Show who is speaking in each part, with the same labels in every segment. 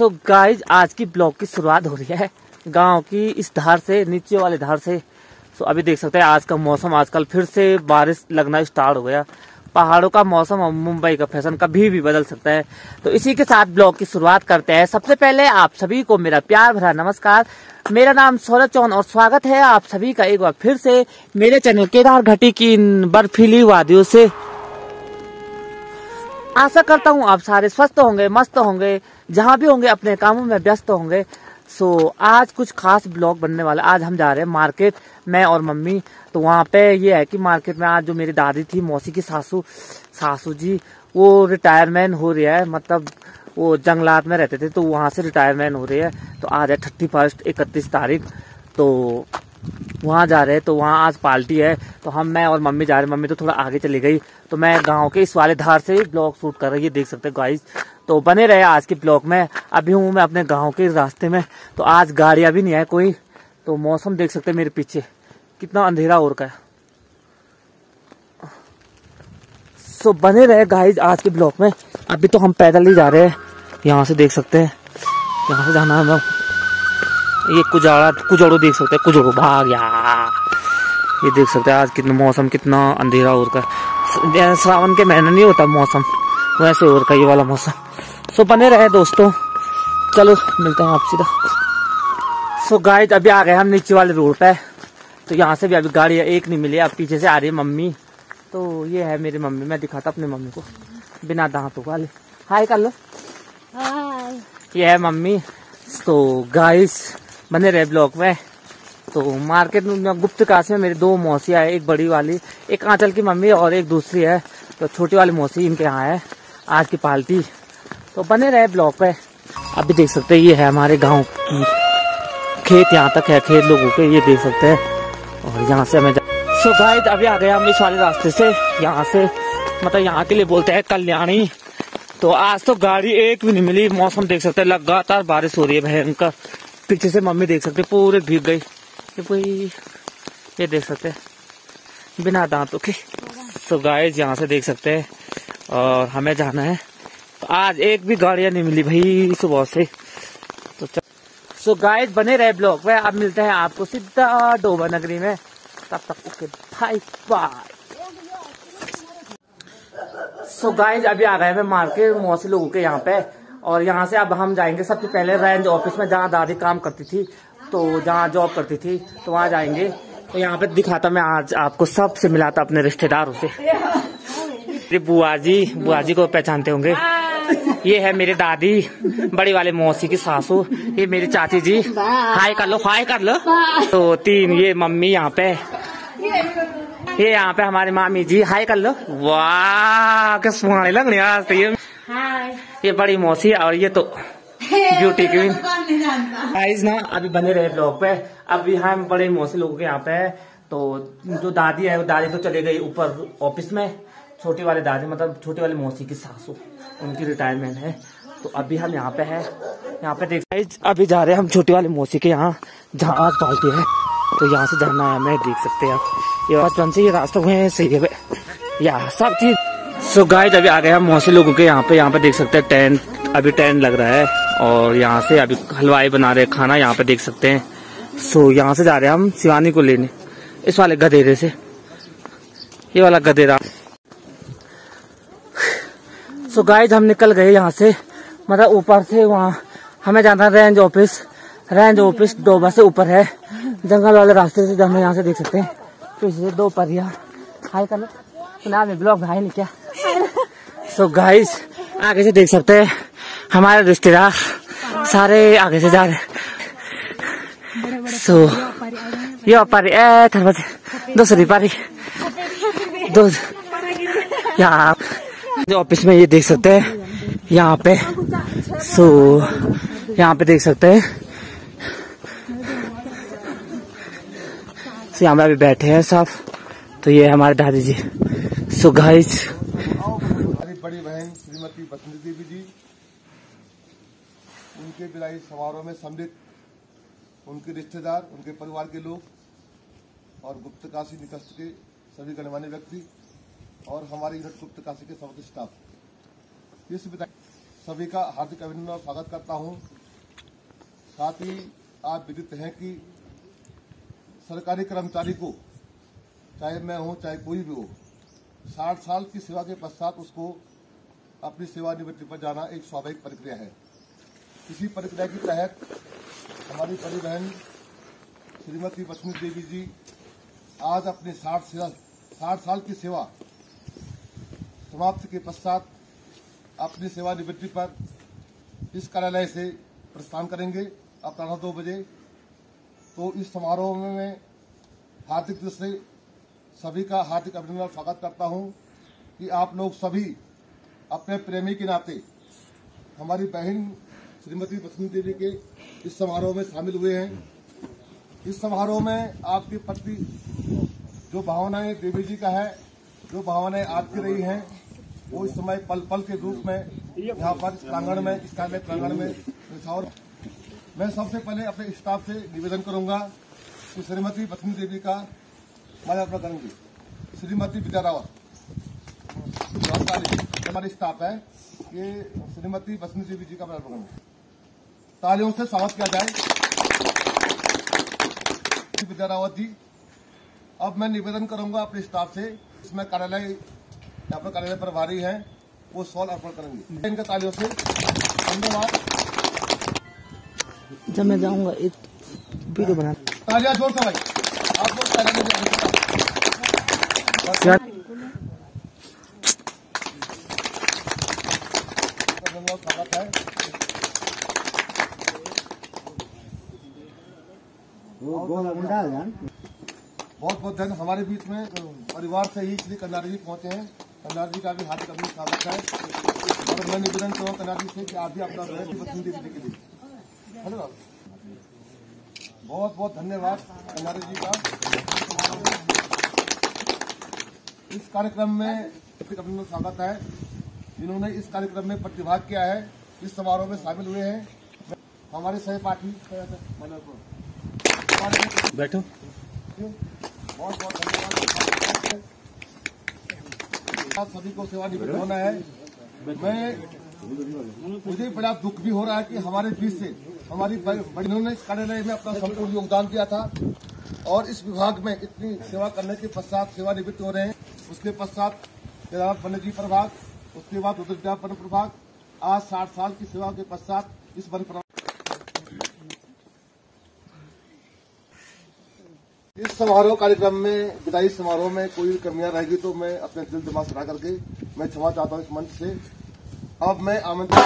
Speaker 1: So guys आज की blog की शुरुआत हो रही है गांव की इस धार से, नीचे वाले धार से। सो अभी देख सकते हैं आज का मौसम, आजकल फिर से बारिश लगना स्टार्ट हो गया। पहाड़ों का मौसम और मुंबई का फैशन कभी भी बदल सकता है। तो इसी के साथ ब्लॉग की शुरुआत करते हैं। सबसे पहले आप सभी को मेरा प्यार भरा नमस्कार। मेरा नाम सौरभ चौहान और स्वागत है आप सभी का एक बार फिर से मेरे चैनल केदार घाटी की इन बर्फीली वादियों से। आशा करता हूँ आप सारे स्वस्थ होंगे, मस्त होंगे, जहाँ भी होंगे अपने कामों में व्यस्त होंगे। सो आज कुछ खास ब्लॉग बनने वाला। आज हम जा रहे हैं मार्केट, मैं और मम्मी। तो वहाँ पे ये है कि मार्केट में आज जो मेरी दादी थी, मौसी की सासू जी, वो रिटायरमेंट हो रही है। मतलब वो जंगलात में रहते थे तो वहाँ से रिटायरमेंट हो रही है। तो आज है 31 तारीख। तो वहाँ जा रहे हैं। तो वहाँ आज पार्टी है। तो मैं और मम्मी जा रहे हैं। मम्मी तो थोड़ा आगे चली गई। तो मैं गांव के इस वाले धार से ब्लॉग शूट कर रही है, देख सकते हैं गाइस। तो बने रहे आज के ब्लॉग में। अभी हूँ मैं अपने गांव के रास्ते में। तो आज गाड़ियां भी नहीं है कोई। तो मौसम देख सकते हैं मेरे पीछे कितना अंधेरा हो रखा है। सो बने रहे गाइस आज के ब्लॉग में। अभी तो हम पैदल ही जा रहे हैं। यहाँ से देख सकते हैं, यहाँ से जाना है। ये कुजड़ो देख सकते हैं, कुजड़ो भाग गया। ये देख सकते हैं आज कितना मौसम कितना अंधेरा हो रखा है। श्रावण के महीने नहीं होता मौसम, वैसे हो रखा है ये वाला मौसम। सो बने रहे दोस्तों, चलो मिलते हैं आप सीधा। सो गाइस अभी आ गए हम नीचे वाले रोड पे। तो यहाँ से भी अभी गाड़ी एक नहीं मिली। अब पीछे से आ रही है मम्मी। तो ये है मेरी मम्मी, मैं दिखाता अपनी मम्मी को बिना दांतों वाले। हाय कर लो। हाय। ये है मम्मी। तो गाइस बने रहे ब्लॉग में। तो मार्केट में गुप्त काशी में मेरी दो मौसियाँ है, एक बड़ी वाली, एक आंचल की मम्मी और एक दूसरी है। तो छोटी वाली मौसी इनके यहाँ है आज की पार्टी। तो बने रहे ब्लॉग पे। अभी देख सकते हैं ये है हमारे गांव की खेत, यहाँ तक है खेत लोगों के, ये देख सकते हैं। और यहाँ से हमें सो गाइस अभी आ गए हम इस वाले रास्ते से। यहाँ से मतलब यहाँ के लिए बोलते हैं कल्याणी। तो आज तो गाड़ी एक भी नहीं मिली। मौसम देख सकते हैं लगातार बारिश हो रही है भयंकर। पीछे से मम्मी देख सकते पूरे भीग गई। ये देख सकते हैं बिना दांतों के। सो गाइस यहाँ से देख सकते हैं और हमें जाना है। तो आज एक भी गाड़ियां नहीं मिली भाई सुबह से। तो सो गाइस बने रहे ब्लॉग में। अब मिलते हैं आपको सीधा डोबा नगरी में। तब तक okay bye bye. So guys अभी आ गए मैं मार्केट मौसी लोगों के यहाँ पे। और यहाँ से अब हम जाएंगे सबसे पहले रेंज ऑफिस में, जहाँ दादी काम करती थी, तो जहाँ जॉब करती थी, तो वहाँ जाएंगे। तो यहाँ पे दिखाता मैं आज आपको, सबसे मिलाता अपने रिश्तेदारों से। ये बुआ जी को पहचानते होंगे। ये है मेरी दादी, बड़ी वाले मौसी की सासू। ये मेरी चाची जी, हाय कर लो, हाय कर लो। तो तीन ये मम्मी यहाँ पे, ये यहाँ पे हमारी मामी जी, हाय कर लो। वाह क्या सुहाने लग रही है आज तो। ये बड़ी मौसी और ये तो ब्यूटी क्वीन। गाइस ना अभी बने रहे ब्लॉग पे। अभी हम बड़े मौसी लोगों के यहाँ पे है। तो जो दादी है वो दादी तो चले गई ऊपर ऑफिस में। छोटी वाली दादी मतलब छोटी वाली मौसी की सासू, उनकी रिटायरमेंट है। तो अभी हम यहाँ पे है। यहाँ पे देख अभी जा रहे हैं हम छोटी वाली मौसी के यहाँ, जहाँ आज पार्टी है। तो यहाँ से जाना है हमें, देख सकते हैं आप। ये बचपन से ये रास्ता हुए सही है या सब चीज। सो गाइस अभी आ गए हम मौसी लोगों के यहाँ पे। यहाँ पे देख सकते हैं टेंट, अभी टेंट लग रहा है। और यहाँ से अभी हलवाई बना रहे खाना, यहाँ पे देख सकते हैं। सो यहाँ से जा रहे हैं हम शिवानी को लेने, इस वाले गधेरे से, ये वाला गधेरा। सो गाइस हम निकल गए यहाँ से, मतलब ऊपर से। वहाँ हमें जाना रेंज ऑफिस डोबा से ऊपर है, जंगल वाले रास्ते से जाना। यहाँ से देख सकते हैं पीछे दो परिया। हाय कर लो, सुना में ब्लॉग भाई नहीं क्या। सो गाइस आगे से देख सकते हैं हमारे रिश्तेदार सारे आगे से जा रहे हैं। सो ये पारी दूसरी पारी दो यहाँ जो ऑफिस में, ये देख सकते हैं यहाँ पे। सो यहाँ पे देख सकते हैं, यहाँ पे अभी बैठे हैं सब। तो ये हमारे दादी जी। सो गाइस
Speaker 2: बड़ी बहन श्रीमती बसंती देवी जी, उनके विदाई समारोह में सम्मिलित उनके रिश्तेदार, उनके परिवार के लोग और गुप्त काशी निकस्त के सभी गणमान्य व्यक्ति और हमारे यूनिट गुप्त काशी के समस्त स्टाफ। इस विदाई सभी का हार्दिक अभिनंदन और स्वागत करता हूं। साथ ही आप विदित हैं कि सरकारी कर्मचारी को, चाहे मैं हूं चाहे कोई भी हो, 60 साल की सेवा के पश्चात उसको अपनी सेवानिवृत्ति पर जाना एक स्वाभाविक प्रक्रिया है। इसी प्रक्रिया के तहत हमारी बड़ी बहन श्रीमती बसंती देवी जी आज अपनी 60 साल की सेवा समाप्ति के पश्चात अपनी सेवानिवृत्ति पर इस कार्यालय से प्रस्थान करेंगे अपराह्न 2 बजे। तो इस समारोह में हार्दिक दिल से सभी का हार्दिक अभिनंदन और स्वागत करता हूं कि आप लोग सभी अपने प्रेमी के नाते हमारी बहन श्रीमती बसंती देवी के इस समारोह में शामिल हुए हैं। इस समारोह में आपके प्रति जो भावनाएं देवी जी का है, जो भावनाएं आपकी रही हैं, वो इस समय पल पल के रूप में यहाँ पर प्रांगण में, इस कार्यालय प्रांगण में निछावर। मैं सबसे पहले अपने स्टाफ से निवेदन करूंगा कि श्रीमती बसंती देवी का माल्यार्पण करेंगे। श्रीमती विद्या रावत हमारे स्टाफ है, ये श्रीमती बसंती देवी जी का माल्यार्पण करेंगे। तालियों से स्वागत किया जाए विद्या रावत जी। अब मैं निवेदन करूंगा अपने स्टाफ से, इसमें कार्यालय प्रभारी हैं, वो सॉल अर्पण करेंगे। इनका तालियों से धन्यवाद।
Speaker 1: जब मैं जाऊंगा एक वीडियो बना,
Speaker 2: तालियां जोर से भाई, आप लोग कार्यालय में स्वागत है। बहुत बहुत धन्यवाद। हमारे बीच में परिवार से ही श्री कंडारी जी पहुंचे हैं। कंडारी जी का भी हार्दिक अभिनंदन स्वागत है और मैं निवेदन करूँ कंडारी से कि आप भी अपना बसंती देवी के लिए धन्यवाद। बहुत बहुत धन्यवाद कंडारी जी का। इस कार्यक्रम में हार्दिक अभिनंदन स्वागत है जिन्होंने इस कार्यक्रम में प्रतिभाग किया है, इस समारोह में शामिल हुए हैं। हमारे सहपाठी
Speaker 1: बैठो।
Speaker 2: बहुत बहुत धन्यवाद। सभी को सेवानिवृत्त होना है। मुझे बड़ा दुख भी हो रहा है कि हमारे बीच से हमारी बहनों ने इस कार्यालय में अपना संपूर्ण योगदान दिया था और इस विभाग में इतनी सेवा करने के पश्चात सेवानिवृत्त हो रहे हैं। उसके पश्चात वन्यजीव प्रभाग, उसके बाद उद्यान प्रभाग, आज 60 साल की सेवा के पश्चात इस वन प्रभाग। इस समारोह कार्यक्रम में, विदाई समारोह में कोई कमियां रहेगी तो मैं अपने दिल दिमाग सटा करके मैं क्षमा चाहता हूं इस मंच से। अब मैं आमंत्रित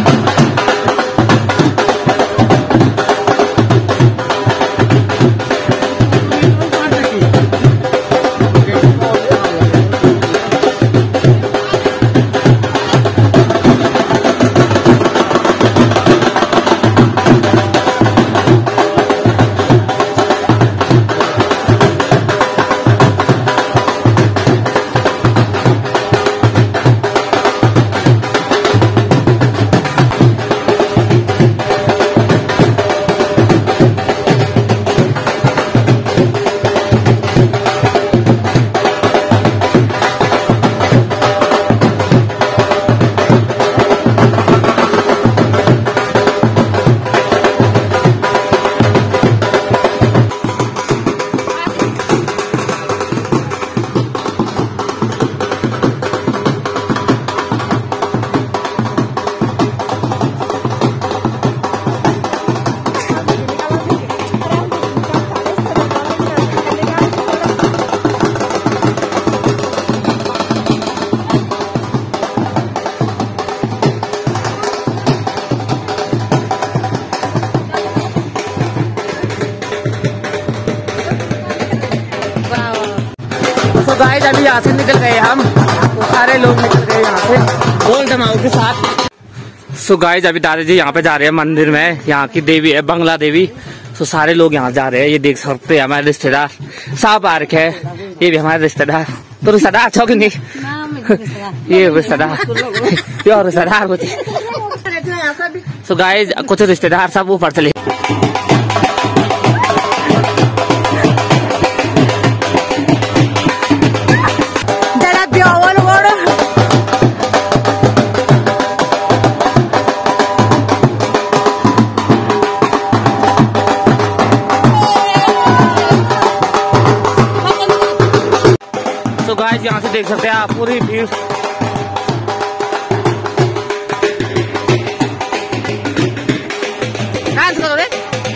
Speaker 1: गाइस अभी यहाँ से निकल गए हम, तो सारे लोग निकल गए यहाँ से ढोल धमाओं के साथ। सो गाइस अभी दादाजी यहाँ पे जा रहे हैं मंदिर में, यहाँ की देवी है बंगला देवी। सो सारे लोग यहाँ जा रहे हैं, ये देख सकते हैं हमारे रिश्तेदार साहब आ रखे है, ये भी हमारे रिश्तेदार। तो रिश्तेदार अच्छा कि नहीं? ये रिश्तेदार प्योर रिश्तेदार कुछ। सो गाइस कुछ रिश्तेदार सब ऊपर चले। तो गाइस यहाँ से देख सकते हैं आप पूरी भीड़। डांस करो रे,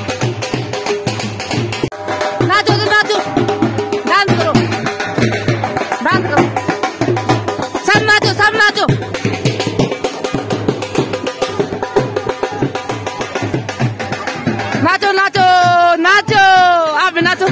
Speaker 1: नाचो तो नाचो, डांस करो, डांस करो, सब नाचो, सब नाचो। नाचो नाचो नाचो, आप भी नाचो।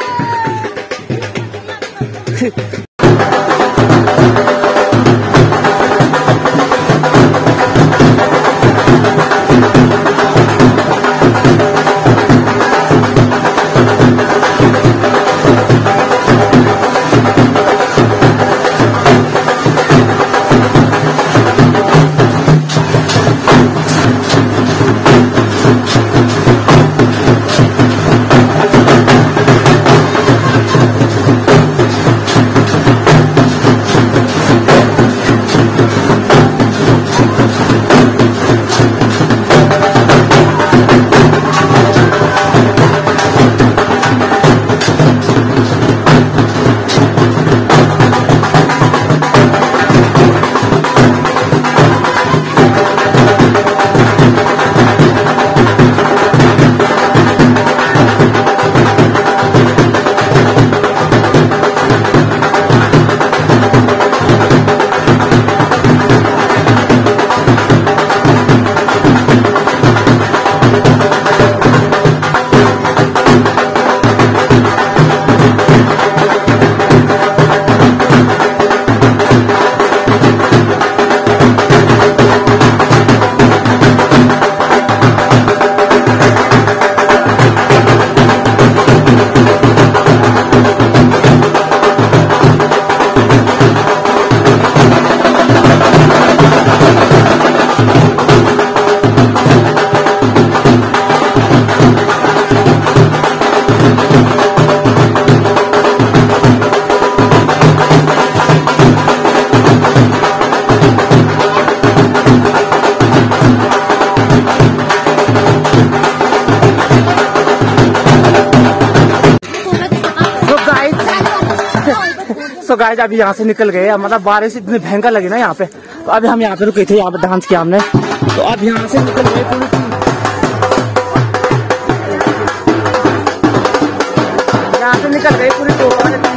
Speaker 1: तो गाइस अभी यहाँ से निकल गए, मतलब बारिश इतनी भयंकर लगी ना यहाँ पे, तो अभी हम यहाँ पे रुके थे, यहाँ पे डांस किया हमने, तो अब यहाँ से निकल गए पूरी टीम। यहाँ से निकल गए पूरी टीम।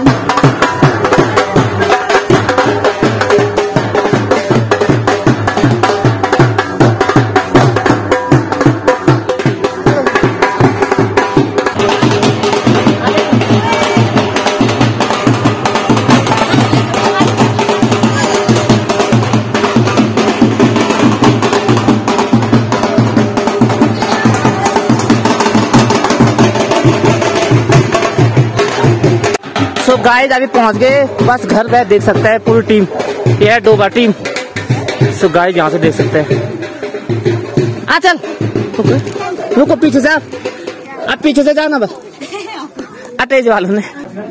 Speaker 1: तो गाइस अभी पहुंच गए बस घर पे, देख सकते हैं पूरी टीम, ये है डोबा टीम। सो गाइस यहाँ से देख सकते हैं। आ चल रुको पीछे से, आप पीछे से जाओ ना बस, तेज वालों ने।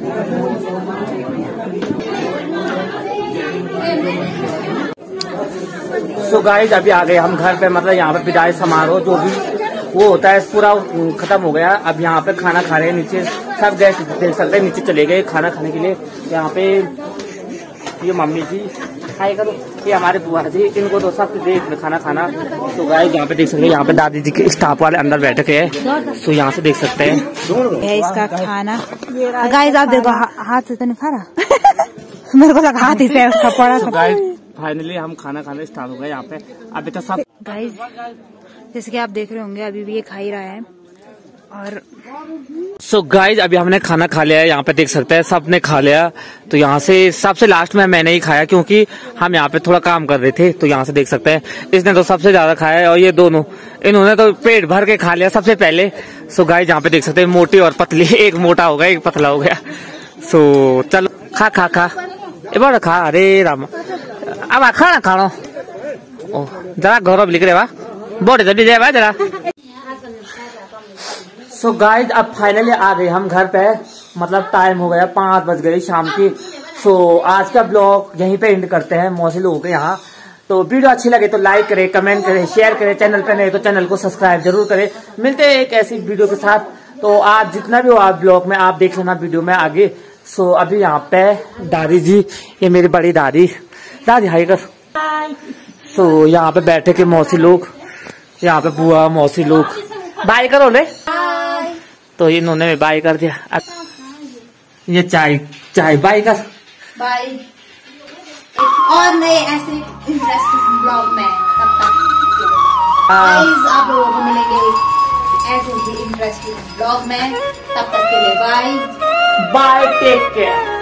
Speaker 1: सो गाइस अभी आ गए हम घर पे, मतलब यहाँ पे विदाई समारोह जो भी वो होता है पूरा खत्म हो गया। अब यहाँ पे खाना खा रहे हैं, नीचे सब गेस्ट देख सकते हैं नीचे चले गए खाना खाने के लिए। यहाँ पे ये मम्मी जी हाय करो, ये हमारे बुआ जी, इनको तो सब देख खाना खाना। तो गाइस यहाँ पे देख सकते हैं, यहाँ पे दादी जी के स्टाफ वाले अंदर बैठे हैं, तो यहाँ से देख सकते हैं
Speaker 3: इसका खाना। गाइस आप देखो हाथ से तो नहीं खा रहा मेरे को लगा हाथ ही से उसका पड़ा।
Speaker 1: फाइनली हम खाना खाने स्टार्ट हो गए यहाँ पे। अभी तो सब
Speaker 3: गाइस जैसे कि आप देख रहे होंगे अभी भी ये खा ही रहा है। और
Speaker 1: सो गाइज अभी हमने खाना खा लिया है, यहाँ पे देख सकते हैं सबने खा लिया। तो यहाँ से सबसे लास्ट में मैंने ही खाया, क्योंकि हम यहाँ पे थोड़ा काम कर रहे थे। तो यहाँ से देख सकते हैं इसने तो सबसे ज्यादा खाया है, और ये दोनों इन्होंने तो पेट भर के खा लिया सबसे पहले। सो गाइज यहाँ पे देख सकते हैं मोटी और पतली, एक मोटा हो गया एक पतला हो गया। सो चलो खा खा खा ए बड़ा खा, अरे राम अब खाना खाना जरा गौरव लिख रहे वा बोटे जल्दी जाए जरा। सो गाइज अब फाइनली आ गए हम घर पे, मतलब टाइम हो गया 5 बज गए शाम की। सो आज का ब्लॉग यहीं पे एंड करते हैं मौसी लोगों के यहाँ। तो वीडियो अच्छी लगे तो लाइक करें, कमेंट करें, शेयर करें, चैनल पे नहीं तो चैनल को सब्सक्राइब जरूर करें। मिलते हैं एक ऐसी वीडियो के साथ। तो आज जितना भी हो आप ब्लॉग में आप देख लेना वीडियो में आगे। सो अभी यहाँ पे दादी जी, ये मेरी बड़ी दादी, दादी हाई कर। सो यहाँ पे बैठे के मौसी लोग, यहाँ पे बुआ मौसी लोग, बाय करो ले। तो इन्होंने भी बाय कर दिया। ये चाय बाय कर।
Speaker 3: बाय। और नए ऐसे इंटरेस्टिंग ब्लॉग में तब तक गाइस आप लोगों को मिलेंगे ऐसे ही इंटरेस्टिंग ब्लॉग में, तब तक के लिए बाय
Speaker 1: बाय, टेक केयर।